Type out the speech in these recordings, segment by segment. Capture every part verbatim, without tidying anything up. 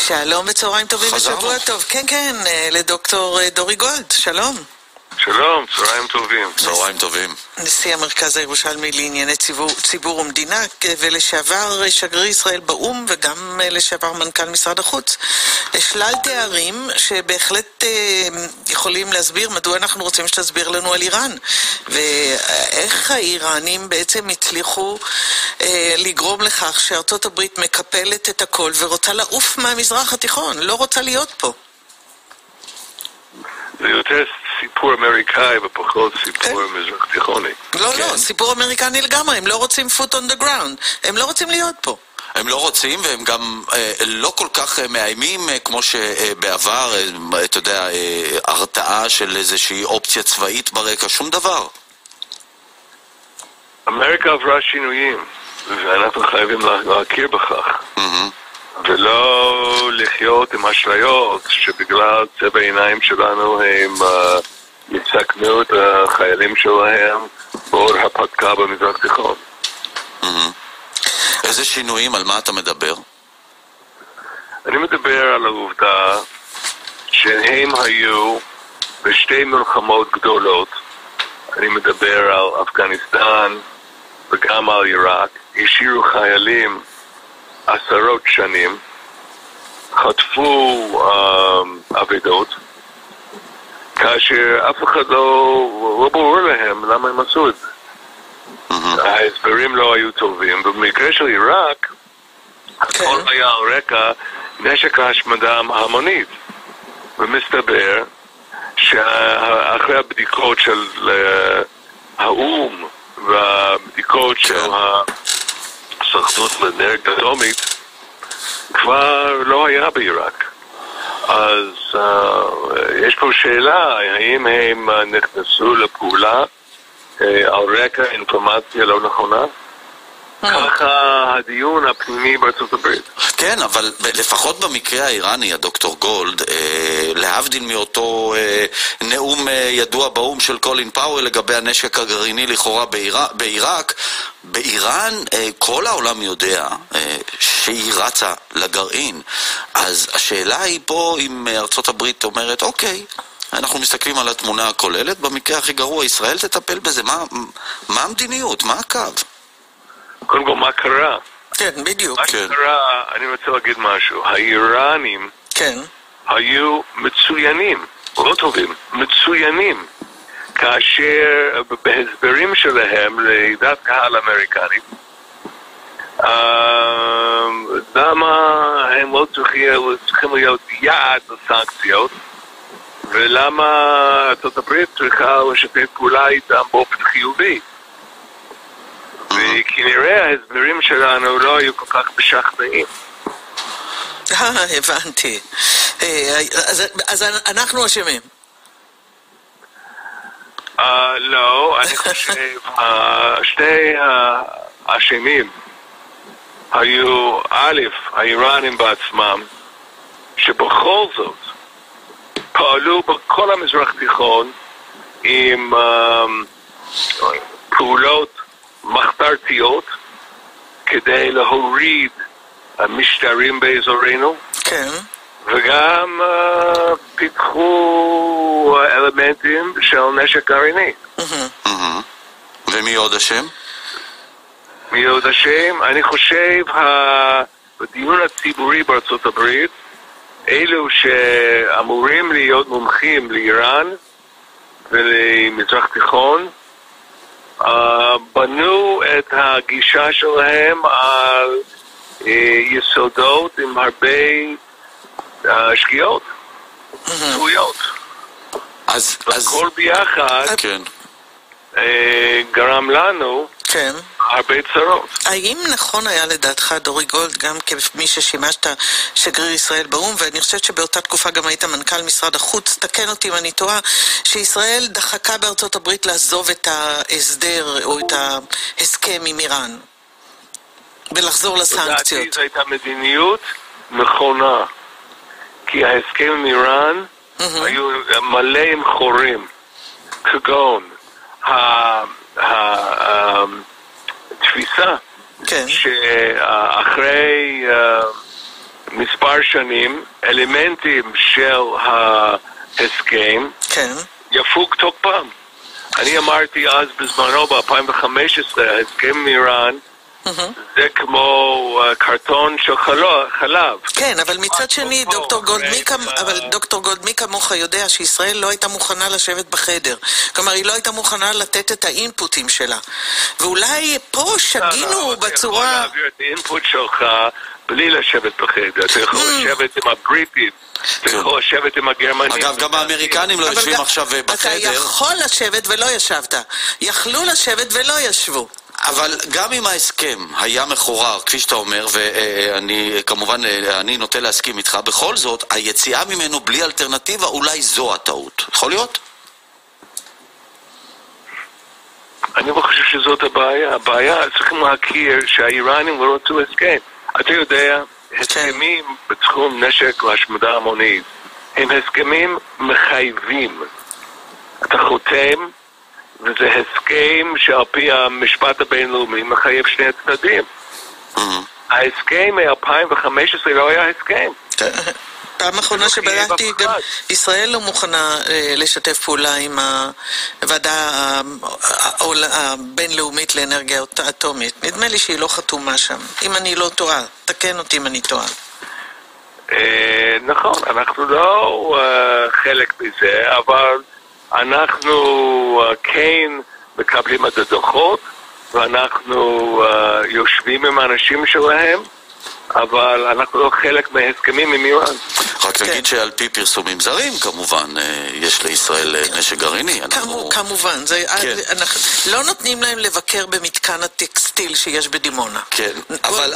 שלום וצהריים טובים ושבוע טוב. כן, כן, לדוקטור דורי גולד, שלום. שלום, צהריים טובים. צהריים טובים. נשיא המרכז הירושלמי לענייני ציבור, ציבור ומדינה ולשעבר שגריר ישראל באום וגם לשעבר מנכ"ל משרד החוץ. שלל תארים שבהחלט אה, יכולים להסביר מדוע אנחנו רוצים שתסביר לנו על איראן ואיך האיראנים בעצם הצליחו אה, לגרום לכך שארצות הברית מקפלת את הכל ורוצה לעוף מהמזרח התיכון, לא רוצה להיות פה. זה יותר סיפור אמריקאי ופחות סיפור מזרח תיכוני. לא, לא, סיפור אמריקני לגמרי, הם לא רוצים foot on the ground, הם לא רוצים להיות פה. הם לא רוצים והם גם אה, לא כל כך אה, מאיימים אה, כמו שבעבר, אה, אתה יודע, אה, הרתעה של איזושהי אופציה צבאית ברקע, שום דבר. אמריקה עברה שינויים ואנחנו חייבים להכיר בכך. Mm-hmm. ולא לחיות עם אשליות שבגלל צבע העיניים שלנו הם uh, יסכנו את החיילים שלהם בעוד הפתקה במזרח תיכון. Mm-hmm. איזה שינויים? על מה אתה מדבר? אני מדבר על העובדה שהם היו בשתי מלחמות גדולות. אני מדבר על אפגניסטן וגם על עיראק. השאירו חיילים עשרות שנים, חטפו uh, עבדות, כאשר אף אחד לא, לא ברור להם למה הם עשו את זה. Mm-hmm. ההסברים לא היו טובים. במקרה של עיראק, הכל okay. היה על רקע נשק ההשמדה המונית. ומסתבר שאחרי הבדיקות של uh, האום והבדיקות okay. של הסוכנות לאנרגיה אטומית כבר לא היה בעיראק. אז uh, יש פה שאלה, האם הם נכנסו לפעולה uh, על רקע אינפורמציה לא נכונה? ככה הדיון הפנימי בארצות הברית. כן, אבל לפחות במקרה האיראני, הדוקטור גולד, אה, להבדיל מאותו אה, נאום אה, ידוע באום של קולין פאוול לגבי הנשק הגרעיני לכאורה בעיראק, בעיראק באיראן אה, כל העולם יודע אה, שהיא רצה לגרעין. אז השאלה היא פה אם ארצות הברית אומרת, אוקיי, אנחנו מסתכלים על התמונה הכוללת, במקרה הכי גרוע ישראל תטפל בזה. מה, מה המדיניות? מה הקו? קודם כל, מה קרה? כן, בדיוק. מה כן. קרה, אני רוצה להגיד משהו. האיראנים כן. היו מצוינים, לא טובים, מצוינים, כאשר בהסברים שלהם לידת קהל אמריקנית, למה הם לא צריכים להיות יעד לסנקציות, ולמה ארצות הברית צריכה לשתף פעולה איתם באופן חיובי. וכנראה ההסברים שלנו לא היו כל כך משכנעים. אה, הבנתי. אז אנחנו אשמים. לא, אני חושב שתי האשמים היו א', האיראנים בעצמם, שבכל זאת פעלו בכל המזרח תיכון עם פעולות מחתרתיות כדי להוריד המשטרים באזורנו. כן. וגם uh, פיתחו אלמנטים של נשק גרעיני. Mm-hmm. Mm-hmm. ומי עוד השם? מי עוד השם? אני חושב בדיון הציבורי בארצות הברית, אלו שאמורים להיות מומחים לאיראן ולמזרח תיכון, Uh, בנו את הגישה שלהם על uh, יסודות עם הרבה uh, שגיאות, טעויות. אז, אז... הכל ביחד כן. uh, גרם לנו כן. הרבה צרות. האם נכון היה לדעתך, דורי גולד, גם כמי ששימשת שגריר ישראל באום, ואני חושבת שבאותה תקופה גם היית מנכ"ל משרד החוץ, תקן אותי אם אני טועה, שישראל דחקה בארצות הברית לעזוב את ההסדר או את ההסכם עם איראן ולחזור לסנקציות? לדעתי זו הייתה מדיניות נכונה, כי ההסכם עם איראן mm-hmm. היו מלא עם חורים, כגון ה... ה... תפיסה כן. שאחרי מספר שנים, אלמנטים של ההסכם כן. יפוג תוקפם. אני אמרתי אז בזמנו, ב-אלפיים וחמש עשרה, ההסכם עם איראן, זה כמו קרטון של חלב. כן, אבל מצד שני, דוקטור גולדמי, אבל דוקטור גולדמי כמוך יודע שישראל לא הייתה מוכנה לשבת בחדר. כלומר, היא לא הייתה מוכנה לתת את האינפוטים שלה. ואולי פה שגינו בצורה... אתה יכול להעביר את האינפוט שלך בלי לשבת בחדר. אתה יכול לשבת עם הבריטים. אתה יכול לשבת עם הגרמנים. אגב, גם האמריקנים לא יושבים עכשיו בחדר. אתה יכול לשבת ולא ישבת. יכלו לשבת ולא ישבו. אבל גם אם ההסכם היה מחורר, כפי שאתה אומר, ואני כמובן, אני נוטה להסכים איתך, בכל זאת, היציאה ממנו בלי אלטרנטיבה, אולי זו הטעות. יכול להיות? אני לא חושב שזאת הבעיה. הבעיה, צריכים להכיר שהאיראנים לא רצו הסכם. אתה יודע, הסכמים בתחום נשק להשמדה המונית, הם הסכמים מחייבים. אתה חותם, וזה הסכם שעל פי המשפט הבינלאומי מחייב שני הצדדים. ההסכם מ-אלפיים וחמש עשרה לא היה הסכם. פעם האחרונה שבדקתי, גם ישראל לא מוכנה לשתף פעולה עם הוועדה הבינלאומית לאנרגיה אטומית. נדמה לי שהיא לא חתומה שם. אם אני לא טועה, תקן אותי אם אני טועה. נכון, אנחנו לא חלק מזה, אבל אנחנו כן מקבלים את הדוחות, ואנחנו יושבים עם האנשים שלהם, אבל אנחנו לא חלק מההסכמים עם איראן. רק נגיד שעל פי פרסומים זרים, כמובן, יש לישראל נשק גרעיני. כמובן, לא נותנים להם לבקר במתקן הטקסטיל שיש בדימונה. כן, אבל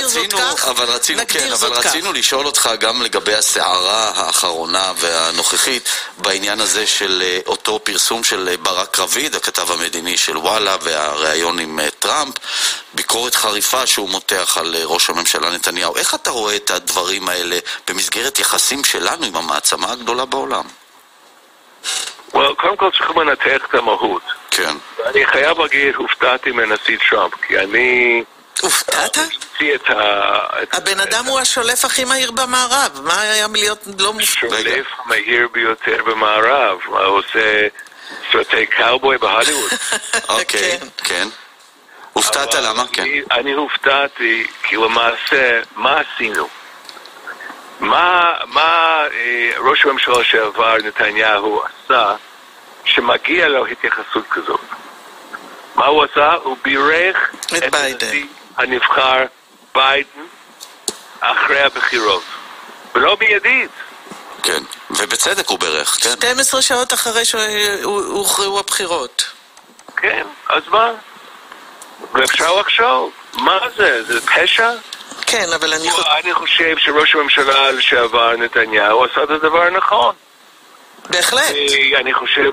רצינו לשאול אותך גם לגבי הסערה האחרונה והנוכחית בעניין הזה של אותו פרסום של ברק רביד, הכתב המדיני של וואלה, והראיון עם טראמפ, ביקורת חריפה שהוא מותח על ראש הממשלה נתניהו. איך אתה רואה את הדברים האלה במסגרת יחסים שלנו עם המעצמה הגדולה בעולם? Well, קודם כל צריכים לנתח את המהות. כן. אני חייב להגיד, הופתעתי מנשיא טראמפ, כי אני... הופתעת? הבן אדם הוא השולף הכי מהיר במערב. מה היה להיות לא מופתע? שולף מהיר ביותר במערב. הוא עושה סרטי קאובוי בהוליווד. אוקיי, כן. הופתעת למה? כן. אני הופתעתי, כי למעשה, מה עשינו? מה, מה ראש הממשלה שעבר נתניהו עשה שמגיע לו התייחסות כזאת? מה הוא עשה? הוא בירך את הנשיא הנבחר ביידן אחרי הבחירות. ולא מיידית. כן, ובצדק הוא בירך, כן. שתים עשרה שעות אחרי שהוכרעו הבחירות. כן, אז מה? ואפשר לחשוב, מה זה? זה פשע? כן, אבל אני... אני חושב שראש הממשלה לשעבר נתניהו עשה את הדבר הנכון. בהחלט. אני חושב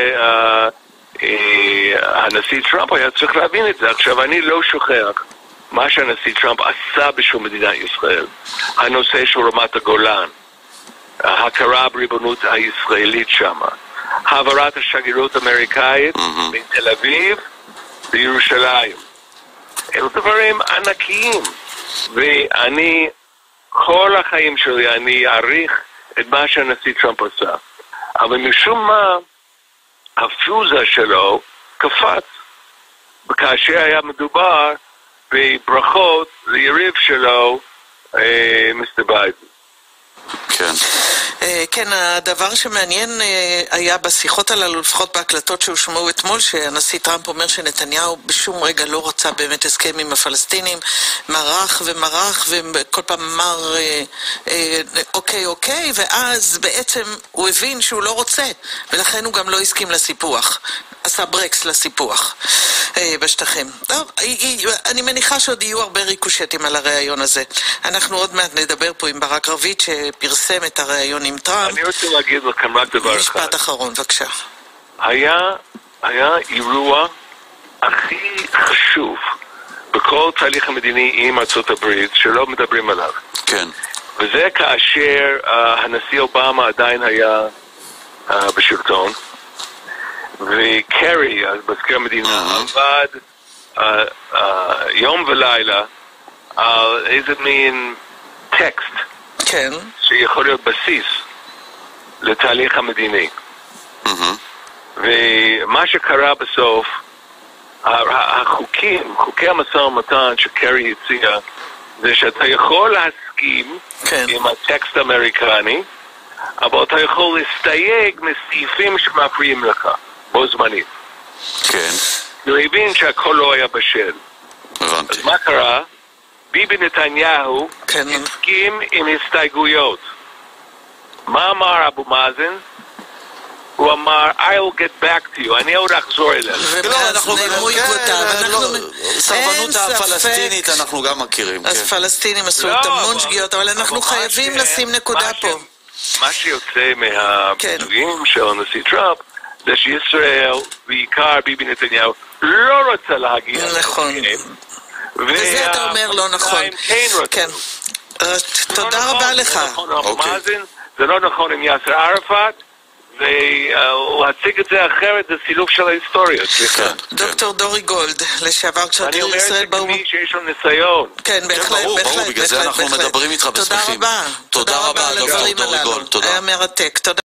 שהנשיא טראמפ היה צריך להבין את זה. עכשיו, אני לא שוכח מה שהנשיא טראמפ עשה בשביל מדינת ישראל. הנושא של רמת הגולן, ההכרה בריבונות הישראלית שמה, העברת השגרירות האמריקאית מתל אביב בירושלים. אלו דברים ענקיים. ואני, כל החיים שלי, אני אעריך את מה שהנשיא טראמפ עשה. אבל משום מה, הפיוזה שלו קפץ. וכאשר היה מדובר בברכות ליריב שלו, מיסטר ביידן. כן. כן, הדבר שמעניין היה בשיחות הללו, לפחות בהקלטות שהושמעו אתמול, שהנשיא טראמפ אומר שנתניהו בשום רגע לא רצה באמת הסכם עם הפלסטינים, מרח ומרח וכל פעם אמר אוקיי אוקיי, ואז בעצם הוא הבין שהוא לא רוצה, ולכן הוא גם לא הסכים לסיפוח, עשה ברקס לסיפוח בשטחים. טוב, אני מניחה שעוד יהיו הרבה ריקושטים על הרעיון הזה. אנחנו עוד מעט נדבר פה עם ברק רביד שפרסם את הרעיון עם טראמפ. אני רוצה להגיד לכם רק דבר אחד. משפט אחרון, בבקשה. היה, היה אירוע הכי חשוב בכל תהליך המדיני עם ארצות הברית שלא מדברים עליו. כן. וזה כאשר uh, הנשיא אובמה עדיין היה uh, בשלטון, וקרי, מזכיר המדינה, mm-hmm. עבד uh, uh, יום ולילה על איזה מין טקסט כן. שיכול להיות בסיס לתהליך המדיני. ומה שקרה בסוף, החוקים, חוקי המשא ומתן שקרי הציע, זה שאתה יכול להסכים כן. עם הטקסט האמריקני, אבל אתה יכול להסתייג מסעיפים שמפריעים לך, בו זמנית. כן. הוא הבין שהכל לא היה בשל. הבנתי. אז מה קרה? ביבי נתניהו כן. הסכים עם הסתייגויות. מה אמר אבו מאזן? הוא אמר, I'll get back to you, אני עוד אחזור אליך. ואז נעלמו עקבותיו. סרבנות הפלסטינית אנחנו גם מכירים. אז פלסטינים עשו את המון שגיאות, אבל אנחנו חייבים לשים נקודה פה. מה שיוצא מהביטויים של הנשיא טראמפ, זה שישראל, בעיקר ביבי נתניהו, לא רוצה להגיע. נכון. וזה אתה אומר לא נכון. כן. תודה רבה לך. זה לא נכון עם יאסר ערפאת, ולהציג את זה אחרת זה סילוף של ההיסטוריה. דוקטור דורי גולד, לשעבר שגריר ישראל באו"ם. אני אומר את זה כמי שיש לו ניסיון. כן, בהחלט, ברור, בהחלט. ברור, בגלל זה אנחנו מדברים איתך בשמחים. תודה רבה. תודה רבה, דוקטור דורי גולד. היה מרתק. תודה.